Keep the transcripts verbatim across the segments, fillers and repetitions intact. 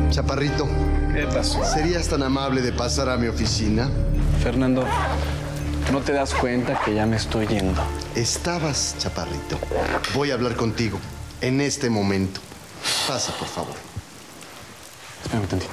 Chaparrito. ¿Qué pasó? ¿Serías tan amable de pasar a mi oficina? Fernando, ¿no te das cuenta que ya me estoy yendo? Estabas, Chaparrito. Voy a hablar contigo en este momento. Pasa, por favor. Espérame tantito.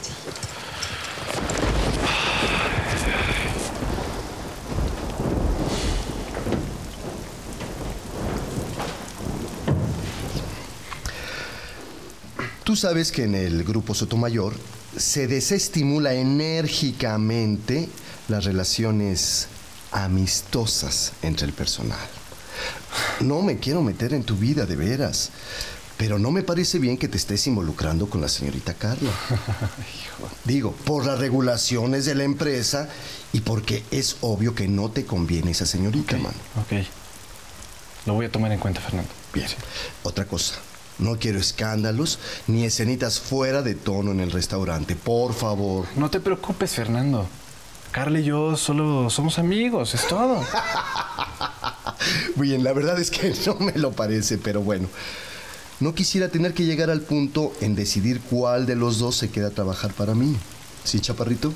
Tú sabes que en el Grupo Sotomayor se desestimula enérgicamente las relaciones amistosas entre el personal. No me quiero meter en tu vida, de veras, pero no me parece bien que te estés involucrando con la señorita Carla. Digo, por las regulaciones de la empresa y porque es obvio que no te conviene esa señorita, Ok, mano. ok. Lo voy a tomar en cuenta, Fernando. Bien. Otra cosa. No quiero escándalos ni escenitas fuera de tono en el restaurante. Por favor. No te preocupes, Fernando. Carla y yo solo somos amigos, es todo. Bien, la verdad es que no me lo parece, pero bueno. No quisiera tener que llegar al punto en decidir cuál de los dos se queda a trabajar para mí. ¿Sí, Chaparrito?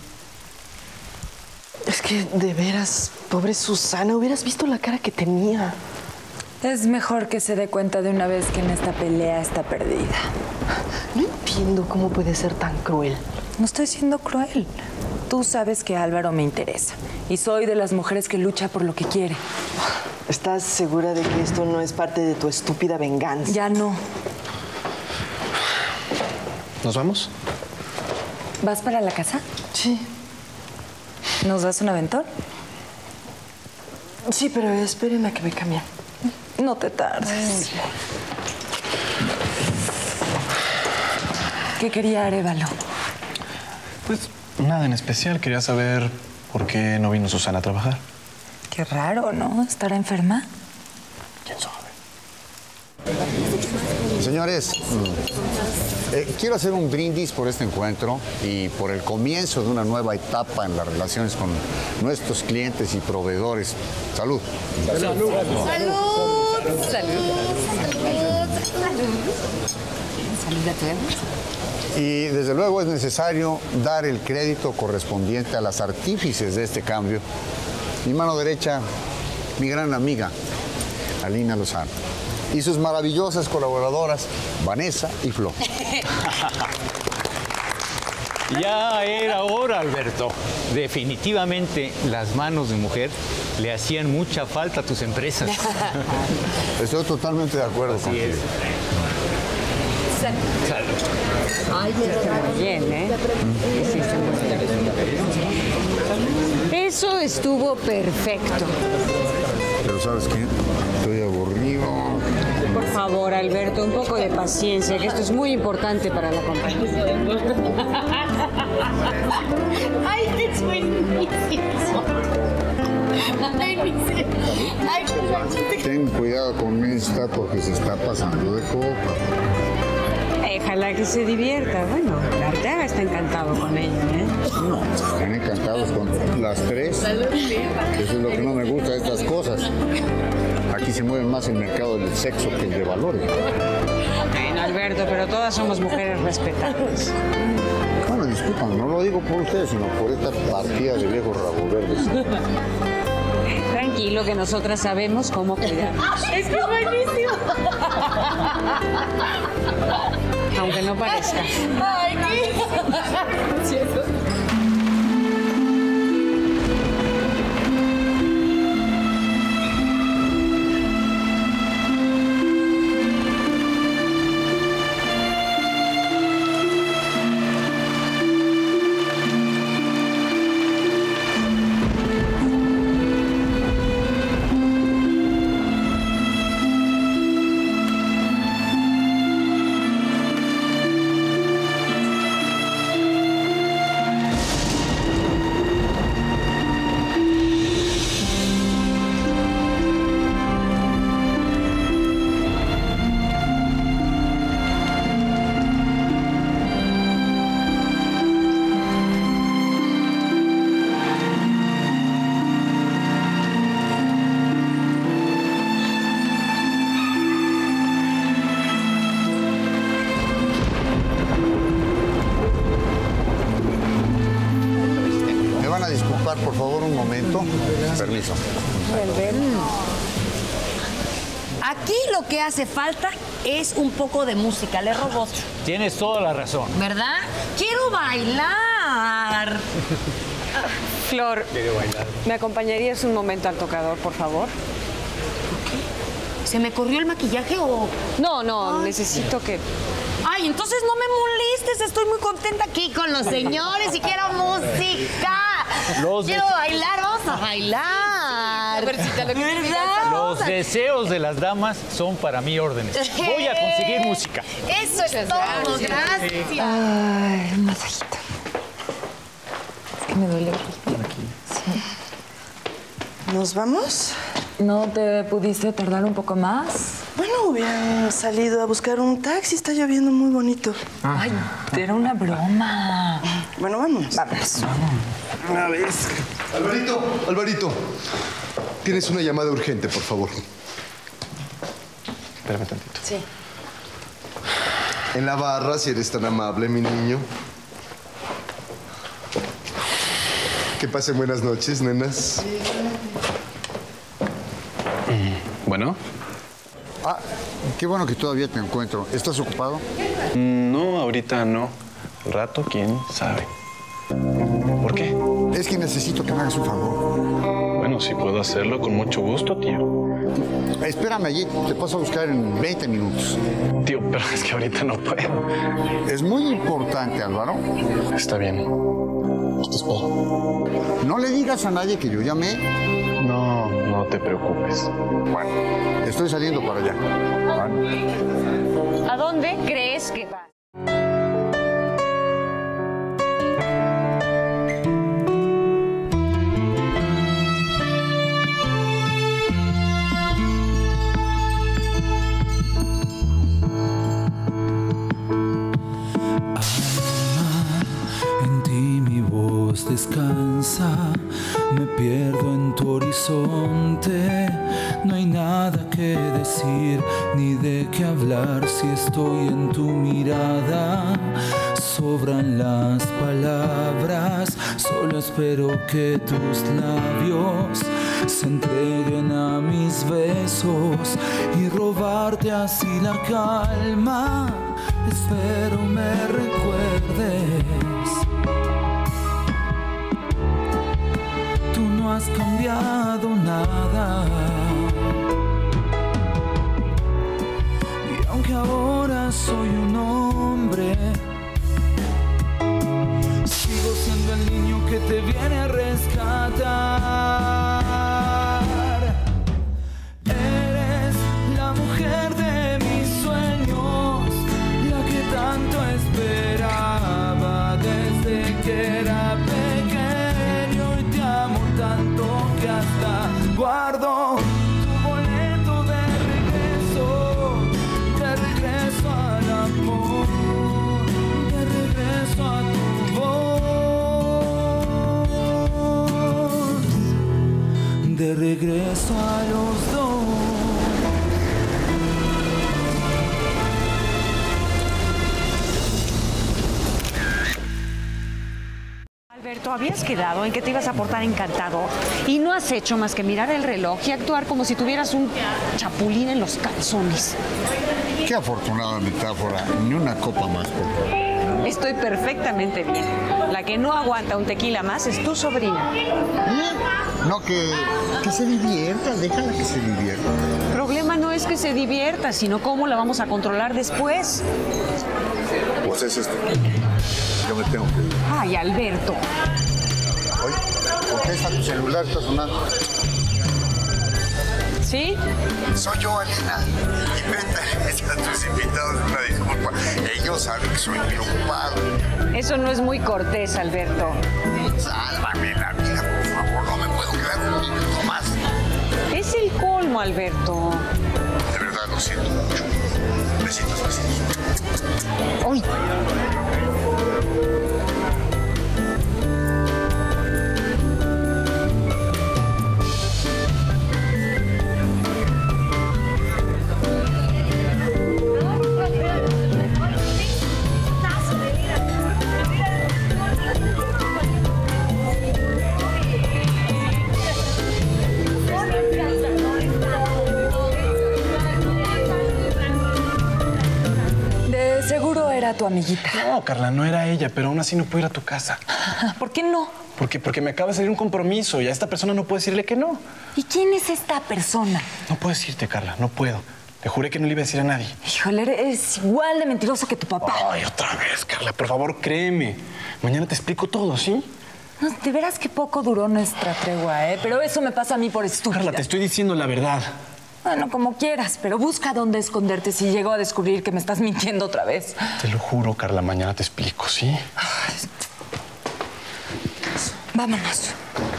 Es que, de veras, pobre Susana, hubieras visto la cara que tenía. Es mejor que se dé cuenta de una vez que en esta pelea está perdida. No entiendo cómo puede ser tan cruel. No estoy siendo cruel. Tú sabes que Álvaro me interesa. Y soy de las mujeres que lucha por lo que quiere. ¿Estás segura de que esto no es parte de tu estúpida venganza? Ya no. ¿Nos vamos? ¿Vas para la casa? Sí. ¿Nos das un aventón? Sí, pero esperen a que me cambien. No te tardes. ¿Qué quería Arévalo? Pues nada en especial. Quería saber por qué no vino Susana a trabajar. Qué raro, ¿no? ¿Estará enferma? ¿Quién sabe? Señores, eh, quiero hacer un brindis por este encuentro y por el comienzo de una nueva etapa en las relaciones con nuestros clientes y proveedores. Salud. Salud. Salud. Salud. Salud. Salud a todos. Y desde luego es necesario dar el crédito correspondiente a las artífices de este cambio. Mi mano derecha, mi gran amiga, Alina Lozano. Y sus maravillosas colaboradoras, Vanessa y Flo. Ya era hora, Alberto. Definitivamente las manos de mujer le hacían mucha falta a tus empresas. Estoy totalmente de acuerdo Así contigo. es. Salud. Ay, muy bien, ¿eh? Eso estuvo perfecto. Pero ¿sabes qué? Estoy aburrido. Por favor, Alberto, un poco de paciencia, que esto es muy importante para la compañía. Ay, es buenísimo. Ay, Ten cuidado con esta porque se está pasando de copa. Déjala que se divierta. Bueno, Arteaga está encantado con ella, ¿eh? No, están encantados con las tres. Eso es lo que no me gusta de estas cosas. Aquí se mueve más el mercado del sexo que el de valores. Bueno, Alberto, pero todas somos mujeres respetables. Bueno, disculpan, no lo digo por ustedes, sino por esta partida de viejos rabo verdes. Tranquilo, que nosotras sabemos cómo cuidarnos. Es que es buenísimo. Aunque no parezca. Ay, qué... favor, un momento. Permiso. Aquí lo que hace falta es un poco de música, le robo. Tienes toda la razón. ¿Verdad? ¡Quiero bailar! Flor, Quiero bailar. ¿me acompañarías un momento al tocador, por favor? ¿Se me corrió el maquillaje o...? No, no, necesito que... Ay, entonces no me molestes, estoy muy contenta aquí con los señores y quiero música. Los quiero de- bailar, vamos a bailar. Florecita, lo que tú digas. ¿Verdad? Los deseos de las damas son para mí órdenes. Voy a conseguir música. Eso es todo, gracias. Ay, un masajito. Es que me duele. Sí. ¿Nos vamos? ¿No te pudiste tardar un poco más? Bueno, hubieran salido a buscar un taxi. Está lloviendo muy bonito. Ay, era una broma. Bueno, vámonos. Vámonos. Una vez. Alvarito, Alvarito. Tienes una llamada urgente, por favor. Espérame tantito. Sí. En la barra, si eres tan amable, mi niño. Que pasen buenas noches, nenas. Bueno. Ah, qué bueno que todavía te encuentro. ¿Estás ocupado? No, ahorita no. Al rato, quién sabe. ¿Por qué? Es que necesito que me hagas un favor. Bueno, si puedo hacerlo con mucho gusto, tío. Espérame allí, te paso a buscar en veinte minutos. Tío, pero es que ahorita no puedo. Es muy importante, Álvaro. Está bien. Te espero. No le digas a nadie que yo llamé. No, no te preocupes. Bueno, estoy saliendo para allá. Bueno. ¿A dónde crees que vas? En ti mi voz descansa, me pierdo en tu horizonte. No hay nada que decir ni de qué hablar si estoy en tu mirada. Sobran las palabras, solo espero que tus labios se entreguen a mis besos y robarte así la calma. Espero me recuerdes. Tú no has cambiado nada. Y aunque ahora soy un hombre, sigo siendo el niño que te viene a rescatar. Eres la mujer de mis sueños, la que tanto esperaba desde que era pequeño, y te amo tanto que hasta guardo tu boleto de regreso, de regreso al amor, de regreso a tu voz, de regreso a los dos. Alberto, habías quedado en que te ibas a portar encantado y no has hecho más que mirar el reloj y actuar como si tuvieras un chapulín en los calzones. Qué afortunada metáfora. Ni una copa más, por favor. Estoy perfectamente bien. La que no aguanta un tequila más es tu sobrina. No, que, que se divierta, déjala que se divierta. El problema no es que se divierta, sino cómo la vamos a controlar después. Pues es esto. Yo me tengo que ir. Ay, Alberto. Oye, ¿por qué está tu celular? Está sonando. ¿Sí? Soy yo, Alina. Invéntales a tus invitados una disculpa. Ellos saben que soy preocupado. Eso no es muy cortés, Alberto. Sálvame la vida, por favor. No me puedo quedar un minuto más. Es el colmo, Alberto. De verdad, lo siento mucho. Besitos, besitos. ¡Uy! era tu amiguita. No, Carla, no era ella, pero aún así no puedo ir a tu casa. ¿Por qué no? Porque, porque me acaba de salir un compromiso y a esta persona no puedo decirle que no. ¿Y quién es esta persona? No puedo decirte, Carla, no puedo. Te juré que no le iba a decir a nadie. Híjole, eres igual de mentiroso que tu papá. Ay, otra vez, Carla, por favor, créeme. Mañana te explico todo, ¿sí? No, de veras que poco duró nuestra tregua, ¿eh? Pero eso me pasa a mí por estúpida. Carla, te estoy diciendo la verdad. Bueno, como quieras, pero busca dónde esconderte si llego a descubrir que me estás mintiendo otra vez. Te lo juro, Carla, mañana te explico, ¿sí? Ay. Vámonos.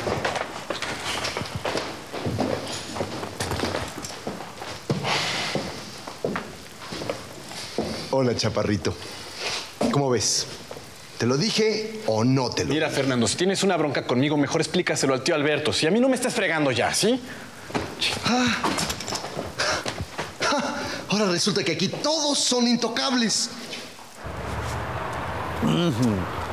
Hola, chaparrito. ¿Cómo ves? ¿Te lo dije o no te lo Mira, dije? Fernando, si tienes una bronca conmigo, mejor explícaselo al tío Alberto. Si a mí no me estás fregando ya, ¿sí? Ah. Ah. Ahora resulta que aquí todos son intocables. Uh-huh.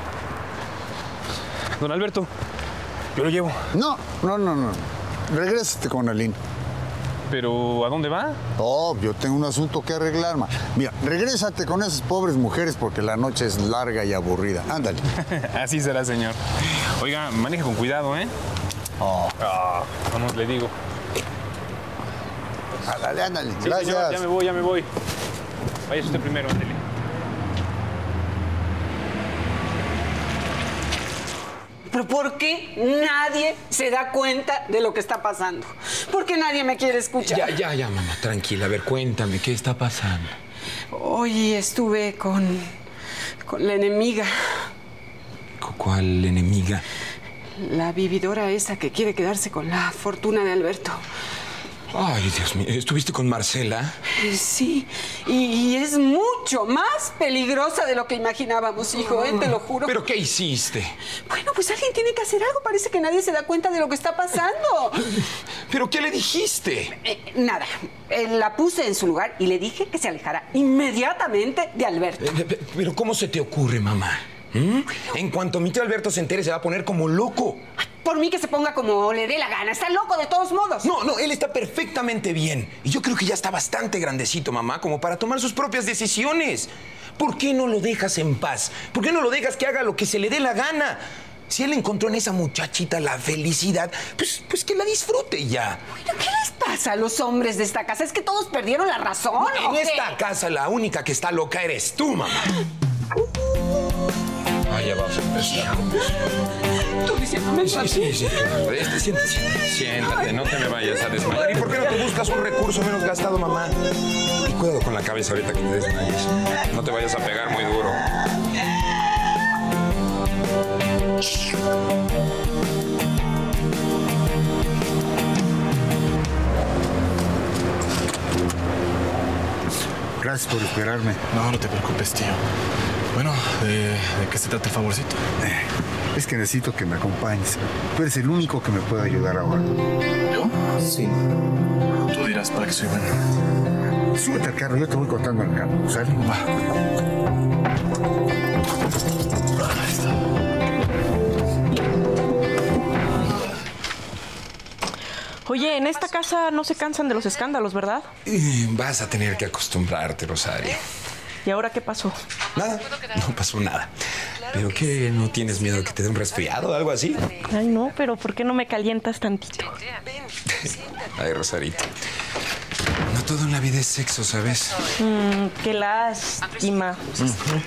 Don Alberto, yo lo llevo. No, no, no, no. Regrésate con Aline. ¿Pero a dónde va? Oh, yo tengo un asunto que arreglar, ma. Mira, regrésate con esas pobres mujeres porque la noche es larga y aburrida. Ándale. Así será, señor. Oiga, maneje con cuidado, ¿eh? Oh. Oh, vamos, le digo. Ándale, ándale. Sí, Gracias. señor, ya me voy, ya me voy. Vaya usted primero, ándale. ¿Pero por qué nadie se da cuenta de lo que está pasando? ¿Por qué nadie me quiere escuchar? Ya, ya, ya, mamá, tranquila. A ver, cuéntame, ¿qué está pasando? Hoy estuve con... con la enemiga. ¿Cuál enemiga? La vividora esa que quiere quedarse con la fortuna de Alberto. Ay, Dios mío, ¿estuviste con Marcela? Sí, y, y es mucho más peligrosa de lo que imaginábamos, hijo, ¿eh? Te lo juro. ¿Pero qué hiciste? Bueno, pues alguien tiene que hacer algo. Parece que nadie se da cuenta de lo que está pasando. ¿Pero qué le dijiste? Eh, nada, eh, la puse en su lugar y le dije que se alejara inmediatamente de Alberto. Eh, ¿Pero cómo se te ocurre, mamá? ¿Mm? En cuanto mi tío Alberto se entere, se va a poner como loco. Ay, por mí que se ponga como le dé la gana. Está loco de todos modos. No, no, él está perfectamente bien. Y yo creo que ya está bastante grandecito, mamá, como para tomar sus propias decisiones. ¿Por qué no lo dejas en paz? ¿Por qué no lo dejas que haga lo que se le dé la gana? Si él encontró en esa muchachita la felicidad, pues, pues que la disfrute ya. Bueno, ¿qué les pasa a los hombres de esta casa? ¿Es que todos perdieron la razón? En ¿o qué? esta casa la única que está loca eres tú, mamá. Ah, ya vamos a empezar. Tú diciéndome Sí, sí, sí. Este, siéntate, siéntate. Siéntate, no te me vayas a desmayar. ¿Y por qué no te buscas un recurso menos gastado, mamá? Y cuidado con la cabeza ahorita que te desmayes. No te vayas a pegar muy duro. Gracias por esperarme. No, no te preocupes, tío. Bueno, ¿de, de qué se trata el favorcito? Eh, es que necesito que me acompañes. Tú eres el único que me puede ayudar ahora. ¿Yo? Sí. Tú dirás para qué soy bueno. Súbete al carro, yo te voy contando el campo, ¿sale? Va. Ahí está. Oye, en esta casa no se cansan de los escándalos, ¿verdad? Y vas a tener que acostumbrarte, Rosario. ¿Y ahora qué pasó? Nada, no pasó nada. ¿Pero qué? ¿No tienes miedo de que te dé un resfriado o algo así? Ay, no, pero ¿por qué no me calientas tantito? Ay, Rosarito. No todo en la vida es sexo, ¿sabes? Mm, qué lástima. Uh-huh.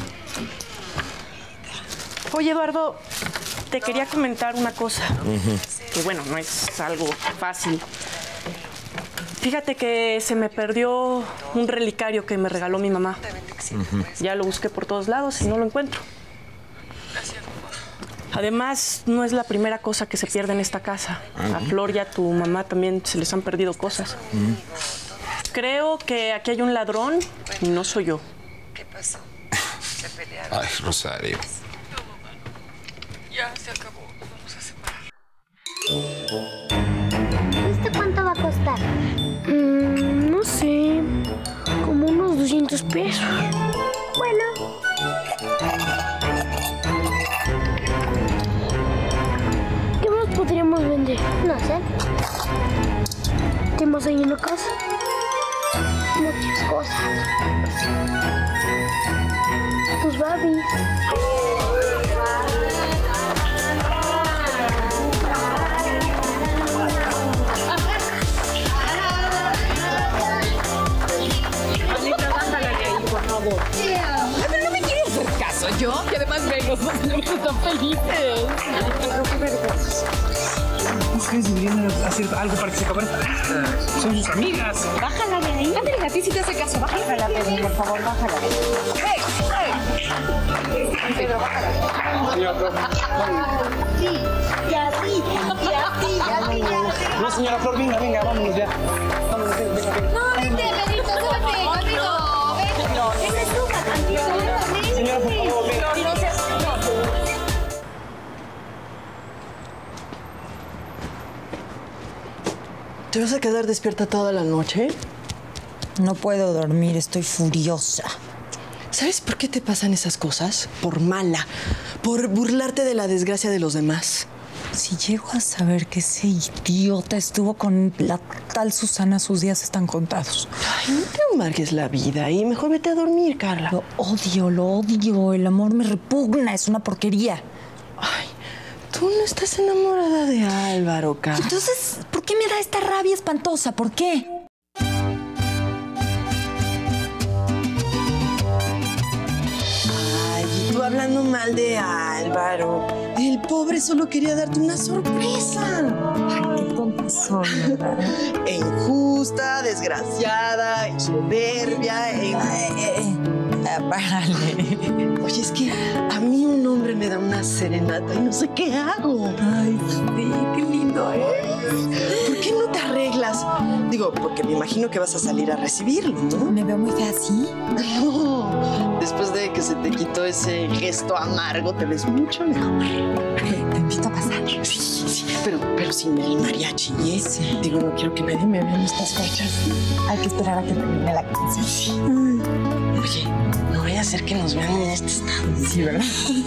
Oye, Eduardo, te quería comentar una cosa. Uh-huh. Que bueno, no es algo fácil. Fíjate que se me perdió un relicario que me regaló mi mamá. Uh-huh. Ya lo busqué por todos lados y no lo encuentro. Además, no es la primera cosa que se pierde en esta casa. Uh-huh. A Flor y a tu mamá también se les han perdido cosas. Uh-huh. Creo que aquí hay un ladrón y no soy yo. ¿Qué pasó? Se pelearon. Ay, Rosario. Ya se acabó. Vamos a separar. ¿Este cuánto va a costar? Mm, no sé. Como unos doscientos pesos. Bueno. ¿Qué más podríamos vender? No sé. ¿Qué más hay en la casa? Muchas cosas. Babi. Pero no me quiere hacer caso yo, que además ven los dos señores están felices. Pero qué vergüenza. Ustedes deberían hacer algo para que se acabe. Son sus amigas. Bájala de ahí. Ándale, a ti si te hace caso. Bájala, Pedro, por favor, bájala. ¡Hey! ¡Hey! Pedro, bájala. Sí, ya sí, ya sí, ya sí, ya sí. No, señora Flor, venga, venga, vámonos ya. Vámonos, venga, venga. No, vente, Pedrito, súbete conmigo. Vente, no, vente, súbete, tranquilo. Señora, por favor, venga. No, no seas... ¿Te vas a quedar despierta toda la noche? No puedo dormir, estoy furiosa. ¿Sabes por qué te pasan esas cosas? Por mala, por burlarte de la desgracia de los demás. Si llego a saber que ese idiota estuvo con la tal Susana, sus días están contados. Ay, no te amargues la vida y mejor vete a dormir, Carla. Lo odio, lo odio. El amor me repugna, es una porquería. Ay, tú no estás enamorada de Álvaro, Carla. Entonces, ¿por qué me da esta rabia espantosa? ¿Por qué? Ay, y tú hablando mal de Álvaro. El pobre solo quería darte una sorpresa. Ay, qué tonta soy, ¿verdad? E injusta, desgraciada, e soberbia, e... Ay, eh, eh, párale. Oye, es que a mí un hombre me da una serenata y no sé qué hago. Ay, sí, qué lindo es. ¿Por qué no te arreglas? Digo, porque me imagino que vas a salir a recibirlo, ¿no? ¿Me veo muy fea así? No, después de que se te quitó ese gesto amargo, te ves mucho mejor. Te invito a pasar. Sí, sí, pero, pero sin el mariachi, ¿eh? Sí. Digo, no quiero que nadie me vea en estas fechas. Hay que esperar a que termine la canción. Sí. Oye, no vaya a ser que nos vean en este estado. Sí, ¿verdad?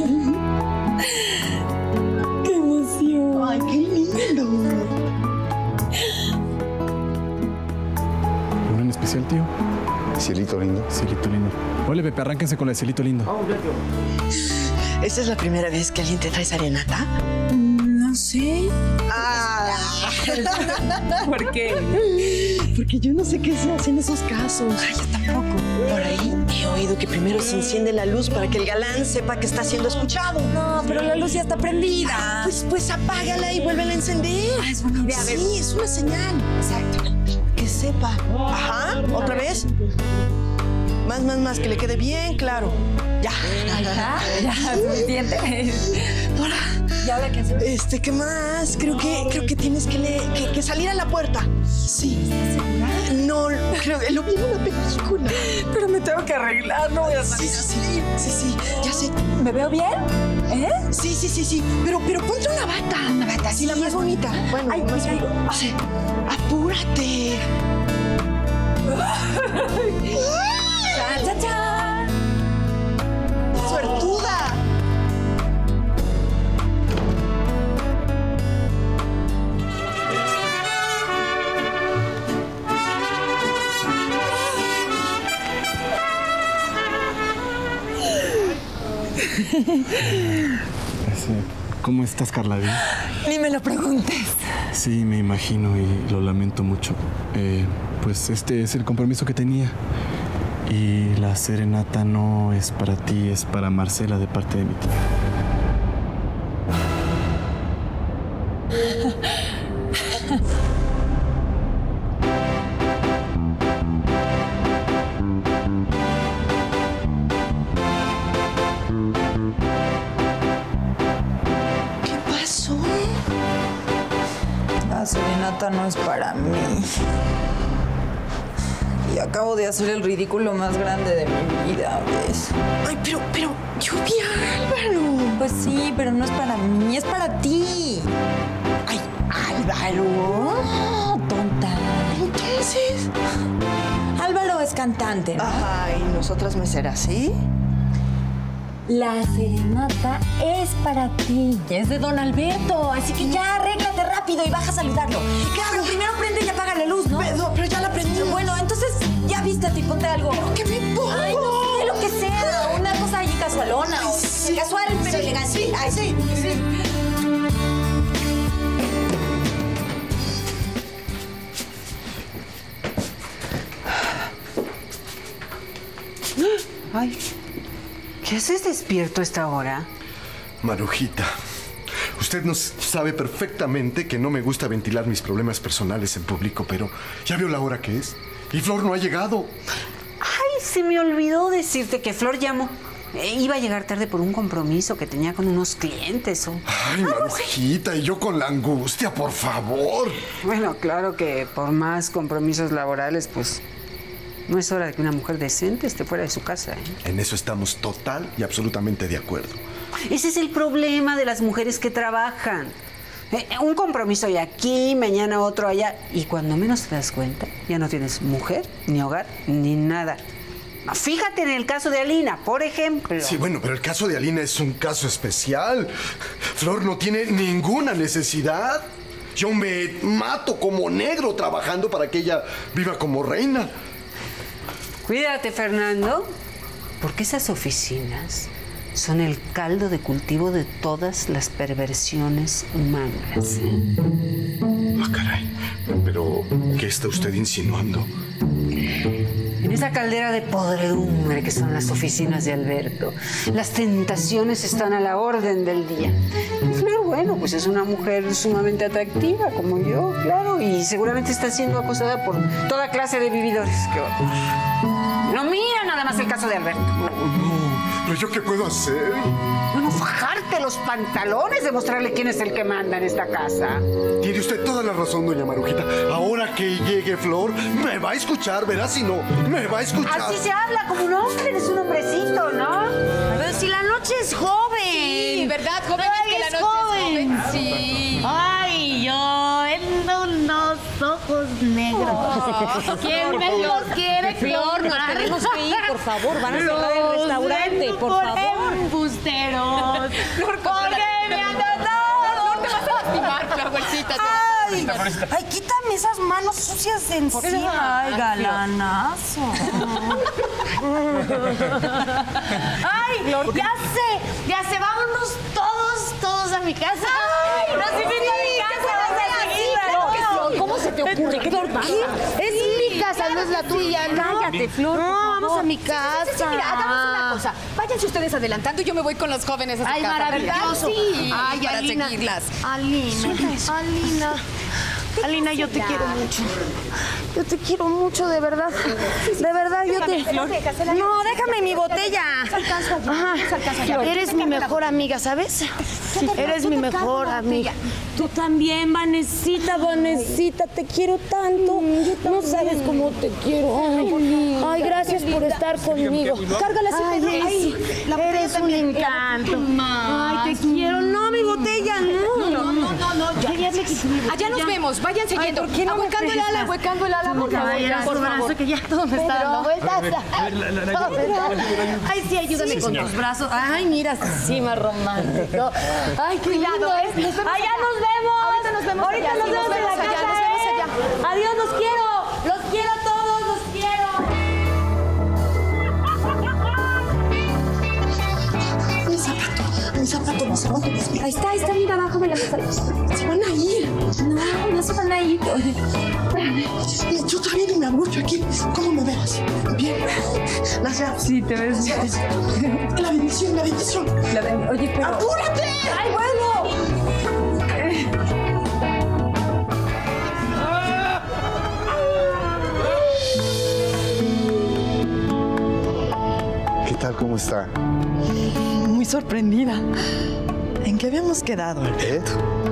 ¡Qué emoción! ¡Ay, qué lindo! ¿Uno en especial, tío? Cielito lindo. Cielito lindo. Ole, Pepe, arránquense con el cielito lindo. ¿Esta es la primera vez que alguien te trae serenata? No sé. Ah. ¿Por qué? Porque yo no sé qué se hace en esos casos. Ay, yo tampoco. Por ahí he oído que primero se enciende la luz para que el galán sepa que está siendo escuchado. No, pero la luz ya está prendida. Pues, pues apágala y vuélvela a encender. Ah, es buena idea. Sí, es una señal. Exacto. Que sepa. Ajá, ¿otra vez? Más, más, más, que le quede bien claro. Ya. Ajá, ya, suficiente. Ahora. ¿Y ahora qué hacemos? Este, ¿qué más? Creo que, creo que tienes que, le, que, que salir a la puerta. Sí. ¿Estás segura? No, creo que lo vi en una película. Pero me tengo que arreglar, no voy a salir sí, sí, sí, sí, sí, ya sé. ¿Me veo bien? ¿Eh? Sí, sí, sí, sí. Pero, pero ponte una bata. Una bata, sí, la más bonita. Bueno, ay, más ay, bonita. Sí. Apúrate. ¡Cha, cha, cha! ¡Suertuda! ¿Cómo estás, Carla? ¿Bien? Ni me lo preguntes. Sí, me imagino y lo lamento mucho. Eh, pues este es el compromiso que tenía. Y la serenata no es para ti, es para Marcela de parte de mi tía. La serenata no es para mí. Y acabo de hacer el ridículo más grande de mi vida, ¿ves? Ay, pero, pero, yo vi a Álvaro. Pues sí, pero no es para mí, es para ti. Ay, ¿Álvaro? No, tonta. Entonces... Álvaro es cantante, ¿no? Ajá, y nosotras meseras, ¿sí? La serenata es para ti. Es de Don Alberto, así que ya arréglate rápido y baja a saludarlo. Claro, primero prende y apaga la luz, ¿no? Pero, pero ya la prendí. Bueno, entonces ya vístete y ponte algo. ¿Pero qué me pongo? Ay, no sé, lo que sea. Una cosa allí casualona. Casual, pero Sí, elegante. sí, Ay, sí, sí. Ay, ¿qué haces despierto a esta hora? Marujita, usted nos sabe perfectamente que no me gusta ventilar mis problemas personales en público, pero ya vio la hora que es. Y Flor no ha llegado. Ay, se me olvidó decirte que Flor llamó. Eh, iba a llegar tarde por un compromiso que tenía con unos clientes o... Ay, Marujita, y yo con la angustia, por favor. Bueno, claro que por más compromisos laborales, pues... no es hora de que una mujer decente esté fuera de su casa, ¿eh? En eso estamos total y absolutamente de acuerdo. Ese es el problema de las mujeres que trabajan. Eh, un compromiso hoy aquí, mañana otro allá. Y cuando menos te das cuenta, ya no tienes mujer, ni hogar, ni nada. Fíjate en el caso de Alina, por ejemplo. Sí, bueno, pero el caso de Alina es un caso especial. Flor no tiene ninguna necesidad. Yo me mato como negro trabajando para que ella viva como reina. Cuídate, Fernando, porque esas oficinas son el caldo de cultivo de todas las perversiones humanas. Ah, caray. Pero, ¿qué está usted insinuando? En esa caldera de podredumbre que son las oficinas de Alberto, las tentaciones están a la orden del día. Flor, bueno, pues es una mujer sumamente atractiva, como yo, claro, y seguramente está siendo acosada por toda clase de vividores. ¡Qué horror! No, mira nada más el caso de Alberto. No, pero ¿yo qué puedo hacer? Bueno, fajarte los pantalones, demostrarle quién es el que manda en esta casa. Tiene usted toda la razón, doña Marujita. Ahora que llegue Flor, me va a escuchar, verás, si no, me va a escuchar. Así se habla como un hombre, eres un hombrecito, ¿no? Pero si la noche es joven. Sí, ¿verdad? Joven es que la noche joven. es joven. Sí. Ay, yo tengo unos ojos negros. ¿Quién me los quiere Flor, nos comprar? tenemos que ir, por favor. Van a cerrar el restaurante, por favor. Embusteros. Flor, Porque me han tratado. Flor, te vas a lastimar, Flowercita. Ay, ay, quítame esas manos sucias de encima. Ay, galanazo. Ay, ya sé, ya sé, vámonos todos, todos a mi casa. Ay, nos invito a mi casa, vas a seguir. ¿Cómo se te ocurre? ¿Qué ¿Por qué? Es mi casa, no es la tuya, ¿no? Cállate, Flor, No, por vamos favor. a mi casa. Sí, sí, sí, mira, hagamos una cosa. Váyanse ustedes adelantando y yo me voy con los jóvenes a su Ay, casa, maravilloso. ¿verdad? Sí, Ay, para Alina. seguirlas. Alina, Alina. Alina, yo te quiero mucho. Yo te quiero mucho, de verdad. De verdad, yo te... No, déjame mi botella. Ajá. Eres mi mejor amiga, ¿sabes? Eres mi mejor amiga. Tú también, Vanesita, Vanesita, te quiero tanto. No sabes cómo te quiero. Ay, ay, gracias por estar conmigo. Cárgala ese Ay, pedo. ay, la eres un encanto. Ay, te quiero. No, mi botella, no. No, no, no, no, ya. Ya me quité mi botella. Allá nos vemos, vayan siguiendo. ¿por qué no me Ahuecando el ala, prestas? ahuecando el ala, por favor. Ay, Por favor. que ya todo me está dando vueltas. Ay, sí, ayúdame Sí, con señora. tus brazos. Ay, mira, sí, más romántico. Ay, qué Cuidado, lindo. ¿eh? Nos vemos Allá allá. nos vemos. Ahorita nos vemos Ahorita allá, nos sí, vemos nos en la vemos allá, casa, nos vemos ¿eh? allá. Adiós, los quiero. Los quiero a todos, los quiero. Mi zapato, mi zapato, mi zapato, mi zapato. Ahí está, ahí está, mira, abajo de la mesa. Se van a ir. No, no se van a ir. Oye, Y yo también me abrocho aquí. ¿Cómo me ves? Bien. Las llaves. Sí, te ves bien. La bendición, la bendición. La ven- Oye, pero... ¡Apúrate! ay, bueno. ¿Qué tal? ¿Cómo está? Muy sorprendida. ¿En qué habíamos quedado? ¿Eh?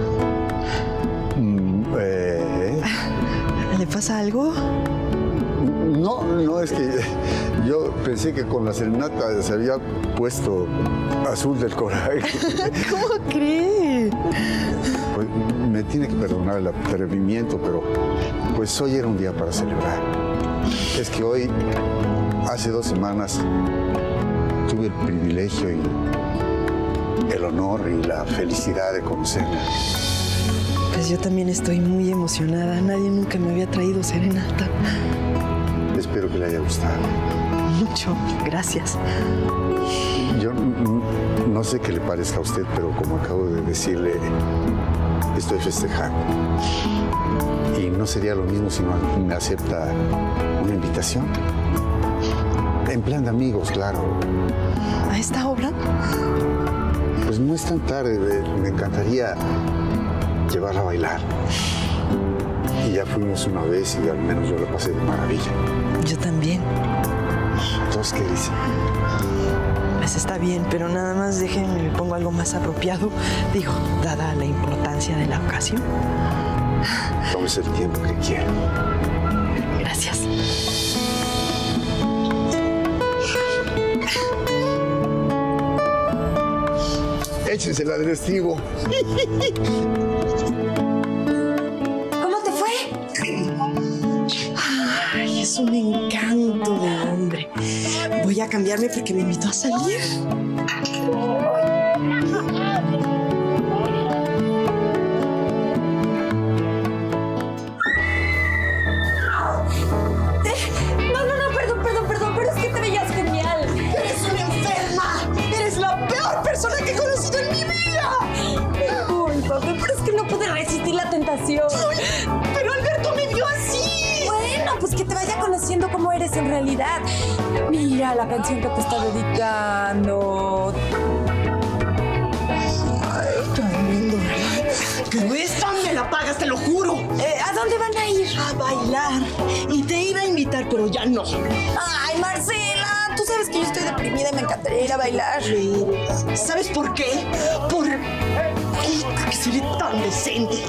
Mm, eh, ¿Le pasa algo? No, no, es que yo pensé que con la serenata se había puesto azul del coraje. ¿Cómo cree? Pues me tiene que perdonar el atrevimiento, pero pues hoy era un día para celebrar. Es que hoy, hace dos semanas, tuve el privilegio y el honor y la felicidad de conocerla. Pues yo también estoy muy emocionada. Nadie nunca me había traído serenata. Espero que le haya gustado. Mucho, gracias. Yo n- n- No sé qué le parezca a usted, pero como acabo de decirle, estoy festejando. Y no sería lo mismo si no me acepta una invitación. En plan de amigos, claro. ¿A esta obra? Pues no es tan tarde. Me encantaría llevarla a bailar. Y ya fuimos una vez y al menos yo la pasé de maravilla. Yo también. Entonces, ¿qué dice? Pues está bien, pero nada más déjenme, le pongo algo más apropiado. Digo, dada la importancia de la ocasión. Tómese el tiempo que quiera. Gracias. Échensela del estribo. ¿Cómo te fue? Ay, es un encanto de hombre. Voy a cambiarme porque me invitó a salir. No, no, no, perdón, perdón, perdón, pero es que te veías genial. ¡Eres una enferma! ¡Eres la peor persona que he conocido en mi vida! Uy, papi, pero es que no pude resistir la tentación. Uy, pero Alberto me vio así. Bueno, pues que te vaya conociendo cómo eres en realidad. Mira la canción que te está dedicando. Ay, tremendo, ¿verdad? Pero esta me la pagas, te lo juro. Eh, ¿A dónde van a ir? A bailar. Y te iba a invitar, pero ya no. Ay, Marcela, tú sabes que yo estoy deprimida y me encantaría ir a bailar. ¿Sabes por qué? Por esta que se ve tan decente.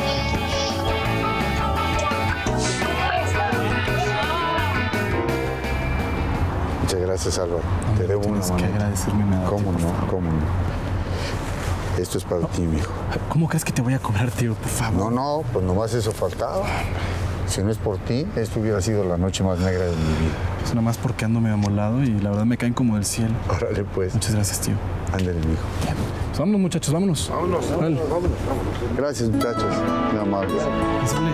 Muchas gracias, Álvaro. No, Te debo una tienes mano. que agradecerme nada. ¿Cómo no? ¿Cómo no? Esto es para ti, mijo. ¿Cómo crees que te voy a cobrar, tío? Por favor. No, no, pues nomás eso faltaba. Si no es por ti, esto hubiera sido la noche más negra de mi vida. Es nomás porque ando medio amolado y la verdad me caen como del cielo. Órale, pues. Muchas gracias, tío. Ándale, mijo. Bien. Pues vámonos, muchachos, vámonos. Vámonos, vámonos, vámonos, vámonos. Gracias, muchachos. Muy amables. Pásale.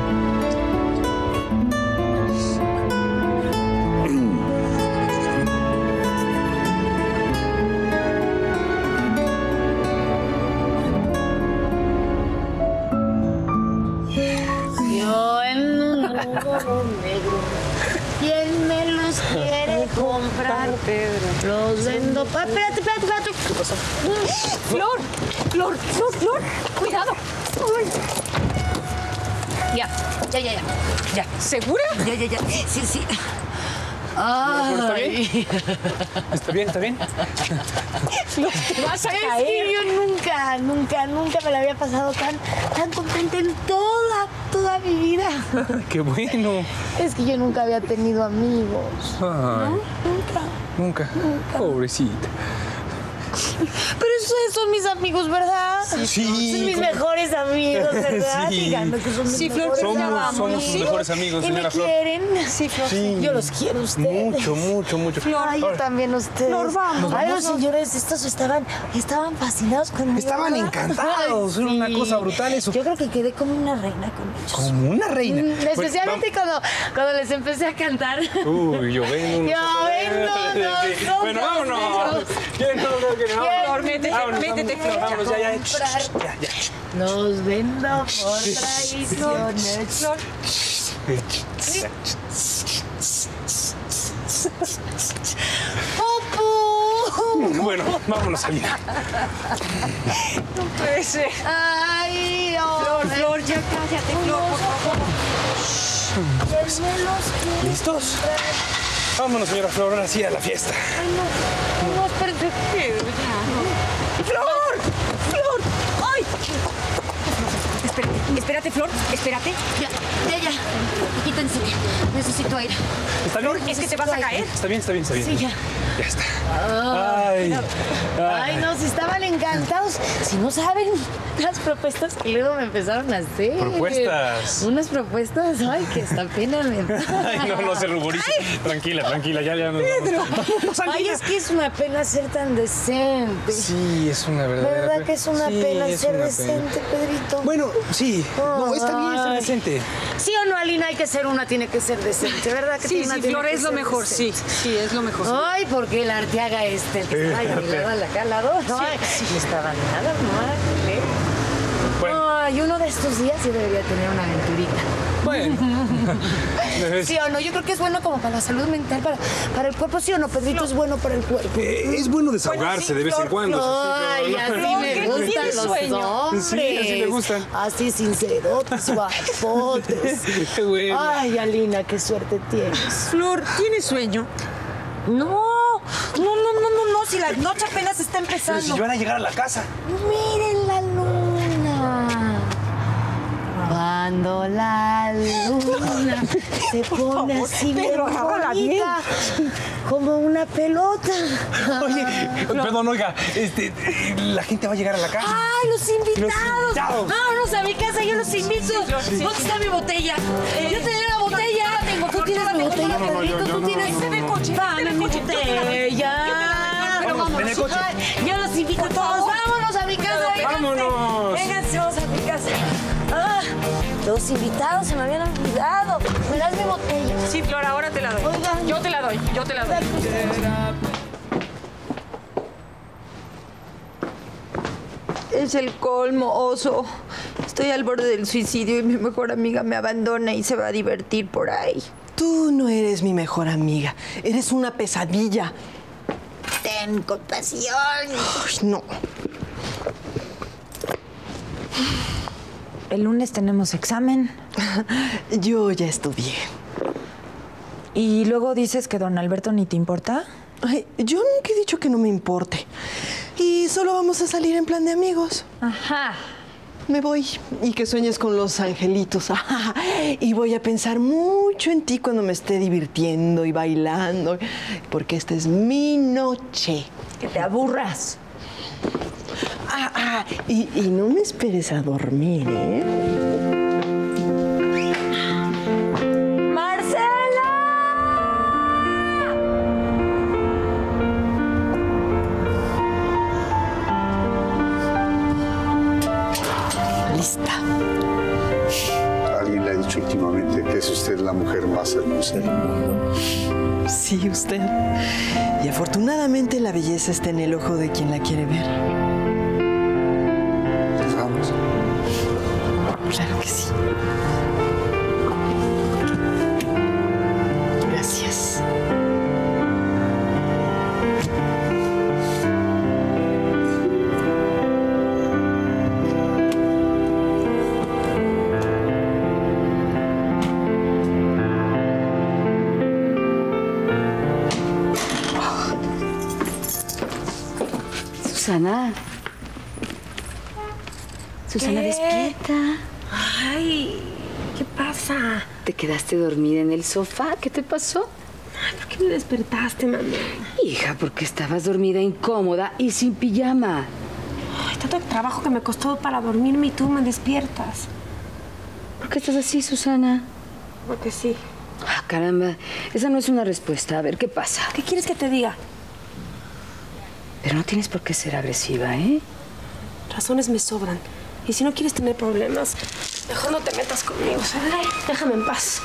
Yo en un mundo negro. ¿Quién me los quiere comprar? Pedro. Los vendo. Ah, espérate, espérate, espérate. ¿Qué pasó? Flor, Flor, Flor, Flor. Cuidado. Ay. Ya, ya, ya, ya. Ya. ¿Segura? Ya, ya, ya. Sí, sí. ¿Está Ay. bien? ¿Está bien? ¿Está bien? Flor, te vas a Es caer. que yo nunca, nunca, nunca me la había pasado tan, tan contenta en toda, toda mi vida. ¡Qué bueno! Es que yo nunca había tenido amigos. Ay, Nunca. nunca. Pobrecita. Pero ustedes son mis amigos, ¿verdad? Sí. Son mis mejores amigos, ¿verdad? Sí. Díganme que son mis Sí, Flor, mejores somos- amigos. somos sus mejores amigos, ¿Y señora me Flor. quieren? Sí, Flor. Sí. Yo los quiero a ustedes. Mucho, mucho, mucho. Ay, yo también a ustedes. Flor, vamos. Ay, los señores estos estaban, estaban fascinados conmigo. Estaban ¿verdad? encantados. Era una cosa brutal eso. Yo creo que quedé como una reina con ellos. Como una reina. Mm, Bueno, Especialmente cuando, cuando les empecé a cantar. vamos. Uy, yo vengo. unos- Yo vengo, Sí. no, Bueno, no, vámonos. no. ¿Quién no creo que no? Flor, métete, Vámonos, métete, vámonos, Flor. Vámonos, ya, ya. Comprar. Ya, ya. Los vendo por traiciones. Flor. ¡Popo! Bueno, vámonos, Alina. No puede ser. ¡Ay, Flor, Flor, ya cállate, Flor, por favor. ¿Listos? Vámonos, señora Flor, ahora sí a la fiesta. Ay, no, no, espérate. Pedro, ya. ¡Flor! ¡Flor! ¡Ay! Espérate, espérate, Flor, espérate. Ya, ya, ya. Quítense. Necesito aire. ¿Está bien? ¿Es que te vas a caer? Está bien, está bien, está bien. Sí, ya. Ya está. Ay, Ay. Ay, no, si estaban encantados. Si no saben las propuestas que luego me empezaron a hacer. Propuestas. Unas propuestas, ay, que hasta pena me da. Ay, no, no se ruborice. Tranquila, tranquila, ya, ya nos Pedro. vamos. Ay, es que es una pena ser tan decente. Sí, es una verdadera ¿Verdad pena. que es una Sí, pena es ser una decente, pena. Pedrito? Bueno, sí. No, está bien ser Ay. decente. Sí o no, Alina, hay que ser una, tiene que ser decente, ¿verdad? Que Sí, una sí, tiene Flor, que es lo ser mejor, sí. decente. Sí, es lo mejor. Ay, porque el Arteaga este, el que está ahí a mi lado, al acá al lado. Ay, no estaba nada mal, ¿eh? Bueno. Ay, uno de estos días yo debería tener una aventurita. Bueno. ¿Sí o no? Yo creo que es bueno como para la salud mental, para, para el cuerpo. ¿Sí o no, Pedrito? Es bueno para el cuerpo. Eh, es bueno desahogarse Bueno, sí, de vez en Flor, cuando. Ay, así me gustan los hombres. Sí, así me gustan. Así sincerotes, guapotes. Qué bueno. Ay, Alina, qué suerte tienes. Flor, ¿tienes sueño? No, no, no, no, no, no, si la noche apenas está empezando. Pero si van a llegar a la casa. Miren la luna. Cuando la luna se pone así bien Pedro, agárrala bien. bonita, como una pelota. Oye, perdón, oiga, este, la gente va a llegar a la casa. ¡Ay, los invitados! Los invitados. ¡Vámonos a mi casa! ¡Yo los invito! ¿Dónde está mi botella? ¡Yo te doy la botella! Tengo, tú tienes mi botella, Pedrito. Tú tienes... ¡Dame mi botella! Pero vámonos. Ven el coche. Ay, yo los invito a todos. ¡Vámonos a mi casa! Vénganse. ¡Vámonos! Vénganse, vamos a mi casa. Ah, los invitados se me habían olvidado. ¿Me das mi botella? Sí, Flor, ahora te la doy. Oigan. Yo te la doy, yo te la doy. Es el colmo, oso. Estoy al borde del suicidio y mi mejor amiga me abandona y se va a divertir por ahí. Tú no eres mi mejor amiga. Eres una pesadilla. Ten compasión. Ay, no. El lunes tenemos examen. Yo ya estudié. ¿Y luego dices que don Alberto ni te importa? Ay, yo nunca he dicho que no me importe. Y solo vamos a salir en plan de amigos. Ajá. Me voy y que sueñes con los angelitos. Ajá. Y voy a pensar mucho en ti cuando me esté divirtiendo y bailando. Porque esta es mi noche. Que te aburras. Ah, ah, y, y no me esperes a dormir, ¿eh? ¡Marcela! Lista. Alguien le ha dicho últimamente que es usted la mujer más hermosa del mundo. Sí, usted. Y afortunadamente la belleza está en el ojo de quien la quiere ver. Vamos. Claro que sí. Gracias. Susana. Susana, ¿Qué? despierta. Ay, ¿qué pasa? ¿Te quedaste dormida en el sofá? ¿Qué te pasó? Ay, ¿por qué me despertaste, mamá? Hija, porque estabas dormida incómoda y sin pijama. Ay, tanto trabajo que me costó para dormirme y tú me despiertas. ¿Por qué estás así, Susana? Porque sí. Ah, caramba, esa no es una respuesta. A ver, ¿qué pasa? ¿Qué quieres que te diga? Pero no tienes por qué ser agresiva, ¿eh? Razones me sobran. Y si no quieres tener problemas, mejor no te metas conmigo, ¿sabes? Déjame en paz.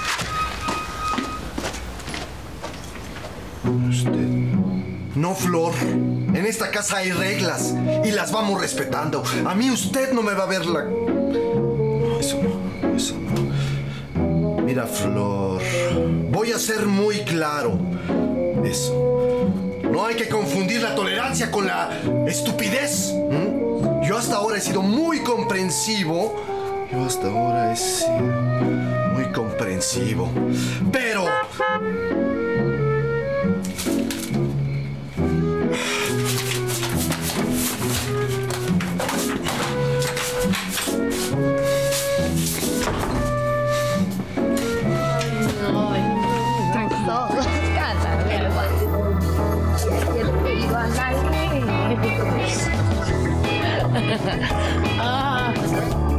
Usted. No, Flor. En esta casa hay reglas y las vamos respetando. A mí usted no me va a ver la... Eso no, eso no. Mira, Flor, voy a ser muy claro. Eso. No hay que confundir la tolerancia con la estupidez. ¿Mm? Yo hasta ahora he sido muy comprensivo. Yo hasta ahora he sido muy comprensivo. Pero... Ah.